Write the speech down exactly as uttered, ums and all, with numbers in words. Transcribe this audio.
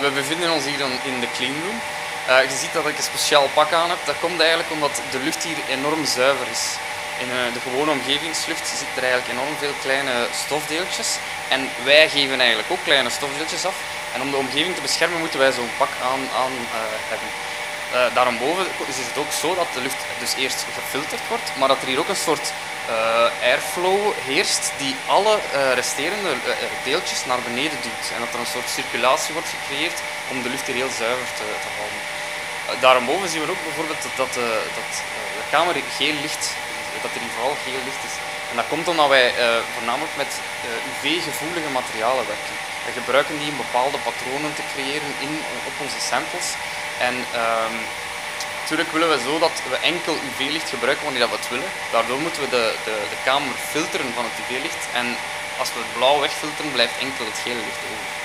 We bevinden ons hier in de cleanroom. Uh, je ziet dat ik een speciaal pak aan heb. Dat komt eigenlijk omdat de lucht hier enorm zuiver is. In uh, de gewone omgevingslucht zitten er eigenlijk enorm veel kleine stofdeeltjes. En wij geven eigenlijk ook kleine stofdeeltjes af. En om de omgeving te beschermen moeten wij zo'n pak aan, aan uh, hebben. Uh, daarboven is het ook zo dat de lucht dus eerst gefilterd wordt, maar dat er hier ook een soort uh, airflow heerst die alle uh, resterende uh, deeltjes naar beneden duwt. En dat er een soort circulatie wordt gecreëerd om de lucht hier heel zuiver te, te houden. Uh, daarboven zien we ook bijvoorbeeld dat, dat, uh, dat uh, de kamer geel licht, dat er hier vooral geel licht is. En dat komt omdat wij uh, voornamelijk met uh, U V-gevoelige materialen werken. We gebruiken die om bepaalde patronen te creëren in, op onze samples. En uh, natuurlijk willen we zo dat we enkel U V-licht gebruiken wanneer we het willen. Daardoor moeten we de, de, de kamer filteren van het U V-licht. En als we het blauw wegfilteren, blijft enkel het gele licht over.